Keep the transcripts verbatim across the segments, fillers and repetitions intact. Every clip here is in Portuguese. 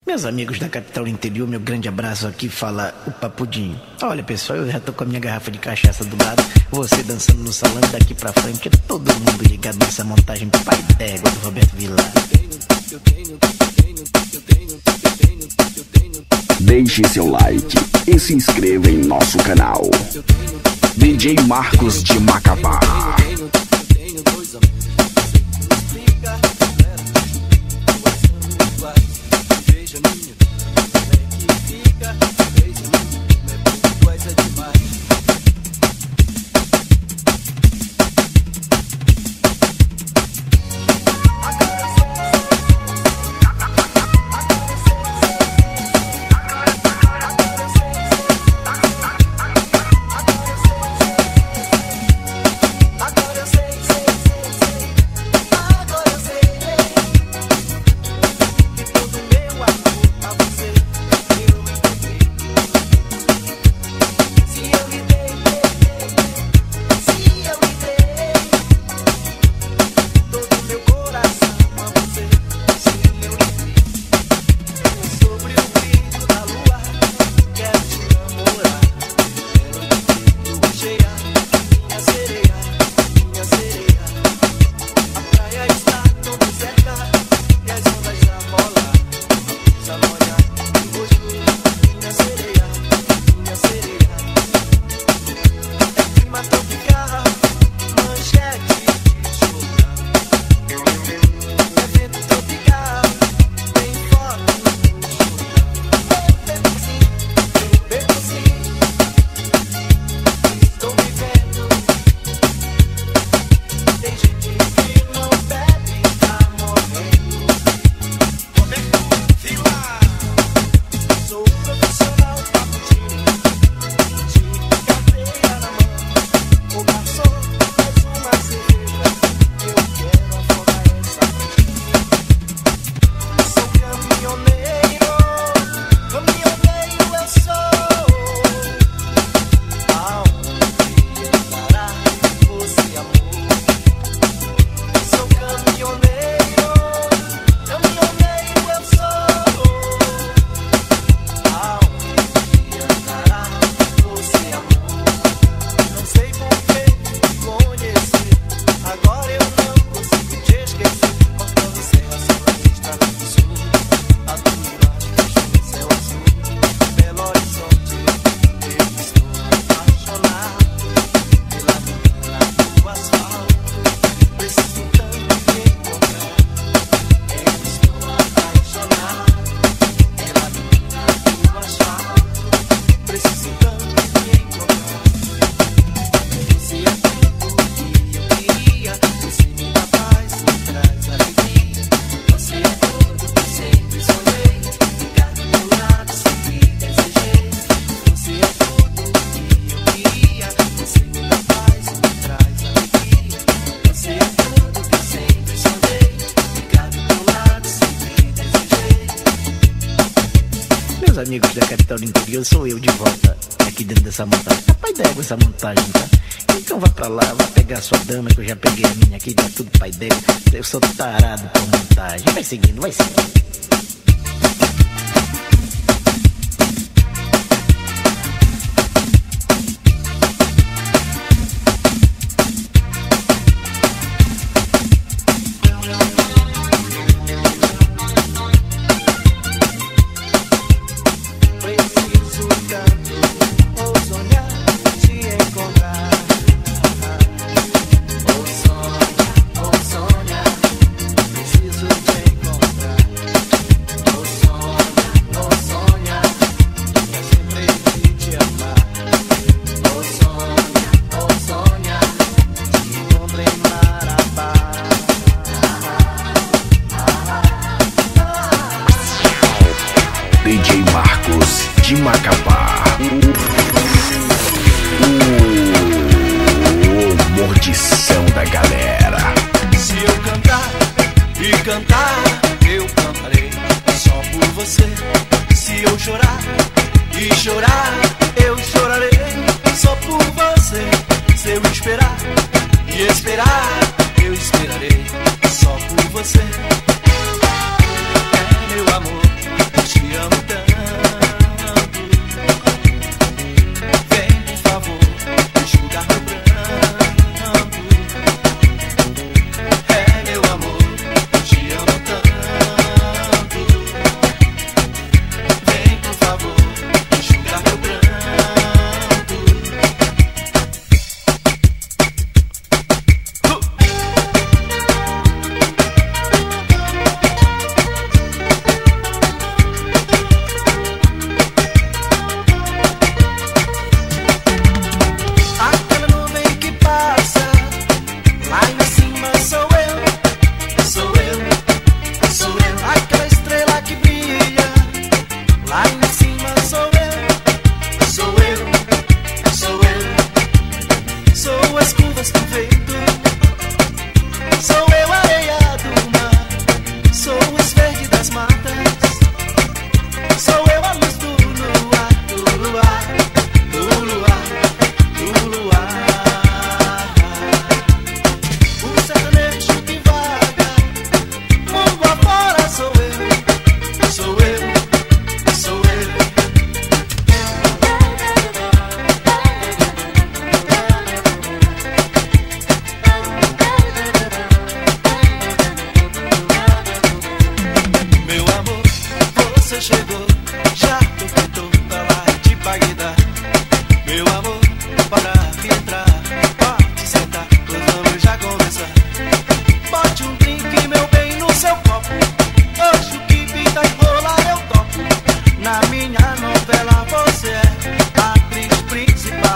Meus amigos da capital interior, meu grande abraço, aqui fala o Papudinho. Olha pessoal, eu já tô com a minha garrafa de cachaça do lado, você dançando no salão, daqui pra frente todo mundo ligado nessa montagem pai d'égua do Roberto Vilar. Deixe seu like e se inscreva em nosso canal. D J Marcos de Macapá. Amigos da capital do interior, sou eu de volta aqui dentro dessa montagem. Tá pai d'égua essa montagem, tá? Então vá pra lá, vá pegar a sua dama, que eu já peguei a minha aqui, tá tudo pai d'égua. Eu sou tarado por montagem. Vai seguindo, vai seguindo. D J Marcos de Macapá. O mordição da galera. Se eu cantar e cantar, eu cantarei só por você. Se eu chorar e chorar, eu chorarei só por você. Se eu esperar e esperar, eu esperarei só por você. É meu amor, te Na minha novela você é a atriz principal.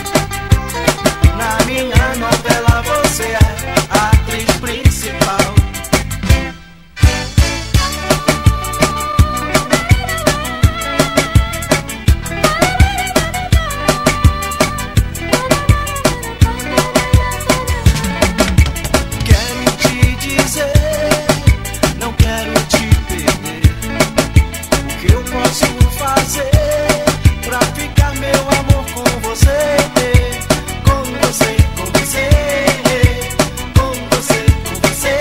Na minha novela você é a atriz principal. Quero te dizer, não quero te perder. O que eu posso fazer pra ficar, meu amor, com você? Com você, com você, com você, com você.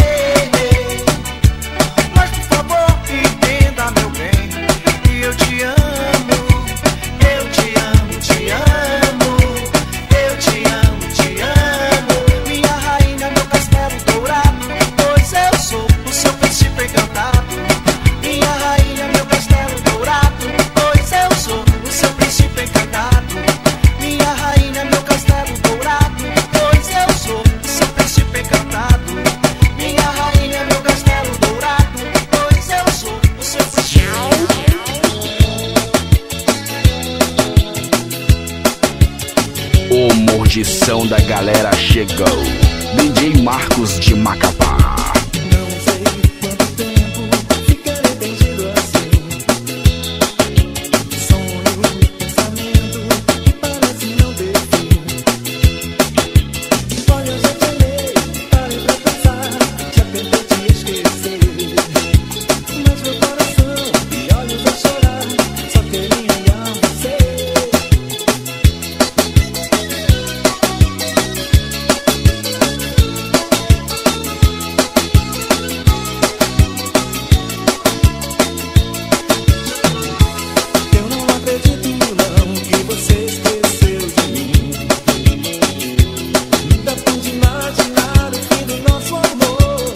Mas por favor, entenda, meu bem, que eu te amo, eu te amo, te amo, eu te amo, te amo. Minha rainha, meu castelo dourado, pois eu sou o seu príncipe encantado. Minha rainha, meu castelo dourado, pois eu sou o seu príncipe encantado. Minha rainha, meu castelo dourado, pois eu sou o seu príncipe encantado. Minha rainha, meu castelo dourado, pois eu sou o seu príncipe encantado. O Mordição da Galera chegou. D J Marcos de Macapá. Não sei quanto tempo ficarei perdido assim. Sonho, pensamento que parece não ter fim. Olha, eu já te amei, parei pra pensar, já tentei te esquecer. Mas meu coração e olhos a chorar, só queriam você. Eu não acredito não que você esqueceu de mim. Dá pra de imaginar o fim do nosso amor.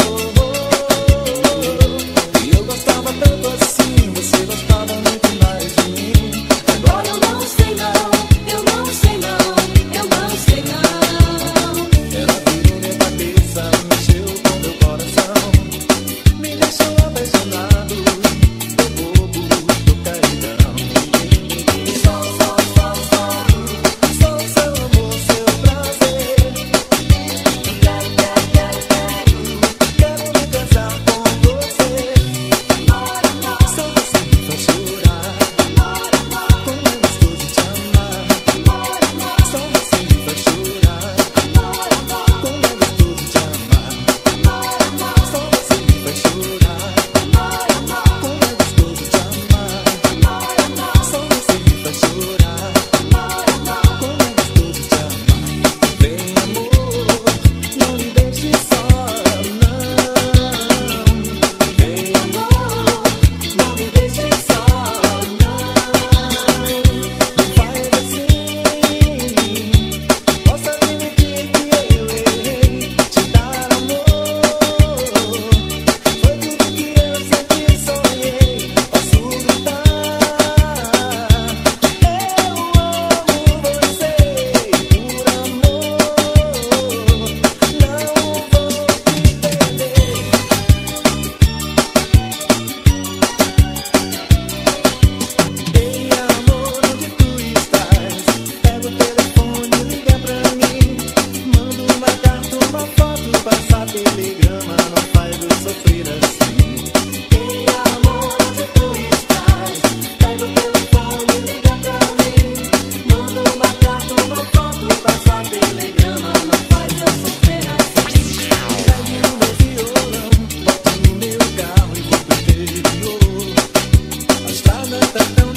E eu gostava tanto assim, você gostava muito mais de mim. Agora eu não sei não, eu não sei não, eu não sei não. Ela virou minha cabeça, mexeu com meu coração, me deixou apaixonado, tô bobo, tô caidão. Só, só, só, só, só seu amor, seu prazer. Quero, quero, quero, quero, quero me casar com você. Só você me faz chorar, como é gostoso te amar. Só você me faz chorar, como é gostoso te amar. Só você me faz chorar, como é gostoso te amar. Só você me faz chorar, como é gostoso te amar. Vem, amor, não me deixe só, não. Vem, amor, não me deixe só, não. Faz assim, possa admitir que eu errei, te dar amor. Foi tudo que eu sempre sonhei, posso gritar. Eu amo você, por amor, não vou te perder. Ei, amor, onde tu estás? Pega o telefone, liga pra mim. Manda uma carta, uma foto, passa telegrama, não faz eu sofrer assim. Ei, amor, onde tu estás? Pega o telefone, liga pra mim. Manda uma carta, uma foto, passa telegrama, não faz eu sofrer assim. Pegue o meu violão, bote no meu carro e vou pro interior. A estrada tá tão